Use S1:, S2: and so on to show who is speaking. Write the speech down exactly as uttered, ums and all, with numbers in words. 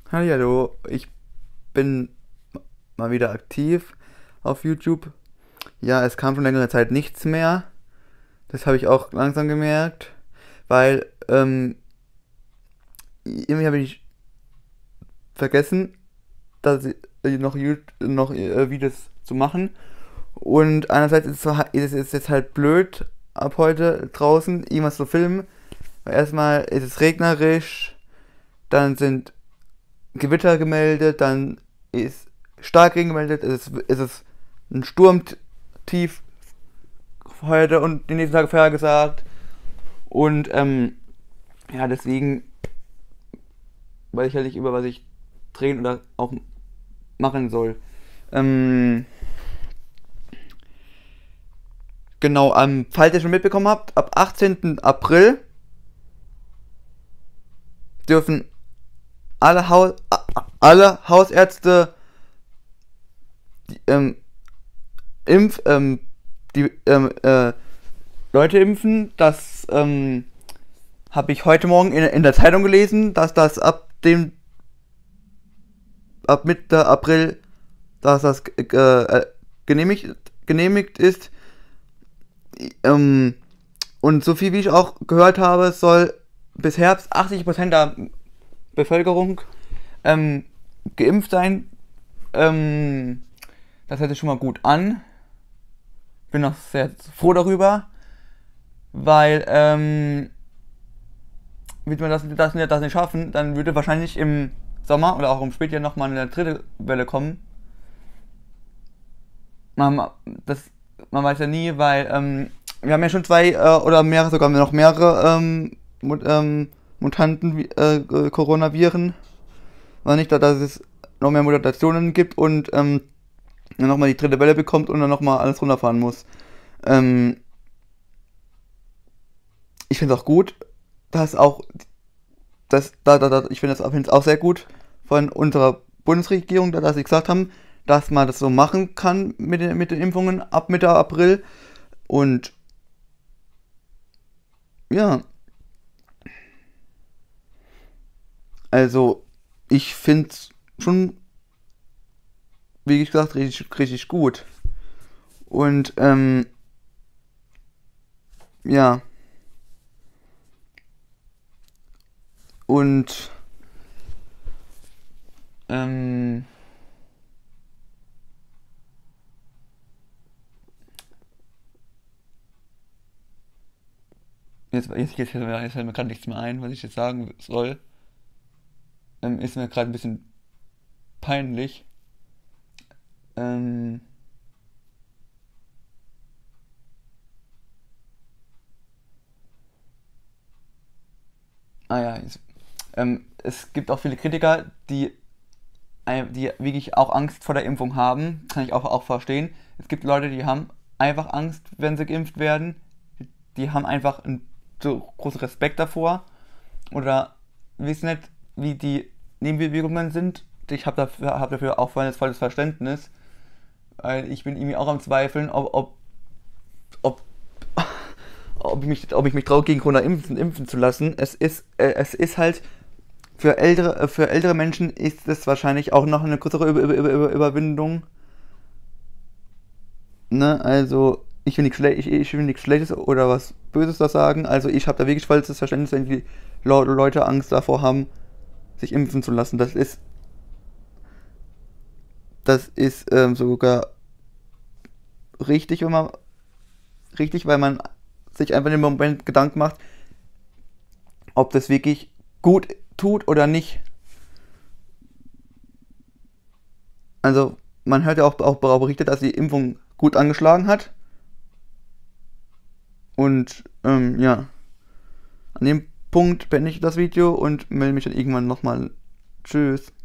S1: Hallo, ich bin mal wieder aktiv auf YouTube. Ja, es kam schon längere Zeit nichts mehr. Das habe ich auch langsam gemerkt, weil ähm, irgendwie habe ich vergessen, dass ich äh, noch, noch äh, Videos zu machen. Und einerseits ist es, so, ist es jetzt halt blöd, ab heute draußen irgendwas zu filmen. Weil erstmal ist es regnerisch, dann sind Gewitter gemeldet, dann ist Starkregen gemeldet, es ist, es ist ein Sturmtief heute und die nächsten Tage vorhergesagt. Und ähm, ja, deswegen weiß ich halt nicht, über was ich drehen oder auch machen soll. Ähm, genau, ähm, falls ihr schon mitbekommen habt, ab achtzehnten April dürfen alle, Haus, alle Hausärzte die, ähm, Impf, ähm, die ähm, äh, Leute impfen. Das ähm, habe ich heute Morgen in, in der Zeitung gelesen, dass das ab dem ab Mitte April, dass das äh, äh, genehmigt, genehmigt ist. Ähm, und so viel wie ich auch gehört habe, soll bis Herbst achtzig Prozent der Bevölkerung ähm, geimpft sein. Ähm, das hört sich schon mal gut an. Bin auch sehr froh darüber, weil ähm, würde man das, das, das nicht schaffen, dann würde wahrscheinlich im Sommer oder auch im Spätjahr nochmal eine dritte Welle kommen. Man, das, man weiß ja nie, weil ähm, wir haben ja schon zwei äh, oder mehrere, sogar noch mehrere ähm, Mut, ähm, Mutanten, äh, Coronaviren. War nicht, dass es noch mehr Mutationen gibt und ähm, dann nochmal die dritte Welle bekommt und dann nochmal alles runterfahren muss. Ähm, ich finde es auch gut, dass auch, das, da, da, da, ich finde es auch sehr gut von unserer Bundesregierung, dass sie gesagt haben, dass man das so machen kann mit den, mit den Impfungen ab Mitte April. Und ja, also ich finde es schon, wie gesagt, richtig, richtig gut. Und ähm, ja, und ähm, jetzt, jetzt, jetzt, jetzt fällt mir gerade nichts mehr ein, was ich jetzt sagen soll. Ähm, ist mir gerade ein bisschen peinlich. Ähm, ah ja, jetzt, ähm, es gibt auch viele Kritiker, die, die wirklich auch Angst vor der Impfung haben. Kann ich auch, auch verstehen. Es gibt Leute, die haben einfach Angst, wenn sie geimpft werden. Die haben einfach einen so großen Respekt davor. Oder wissen nicht, wie die Nebenwirkungen sind. Ich habe dafür, hab dafür auch volles, volles Verständnis. Weil ich bin irgendwie auch am Zweifeln, ob, ob, ob, ob, ich, mich, ob ich mich traue, gegen Corona impfen, impfen zu lassen. Es ist, äh, es ist halt für ältere, äh, für ältere Menschen ist es wahrscheinlich auch noch eine größere Über, Über, Über, Überwindung. Ne? Also, ich will nichts Schle ich, ich will nichts Schlechtes oder was Böses da sagen. Also, ich habe da wirklich volles Verständnis, wenn die Leute Angst davor haben, sich impfen zu lassen. Das ist, das ist ähm, sogar richtig, wenn man richtig, weil man sich einfach im Moment Gedanken macht, ob das wirklich gut tut oder nicht. Also man hört ja auch, auch berichtet, dass die Impfung gut angeschlagen hat. Und ähm, ja, an dem Punkt beende ich das Video und melde mich dann irgendwann nochmal. Tschüss.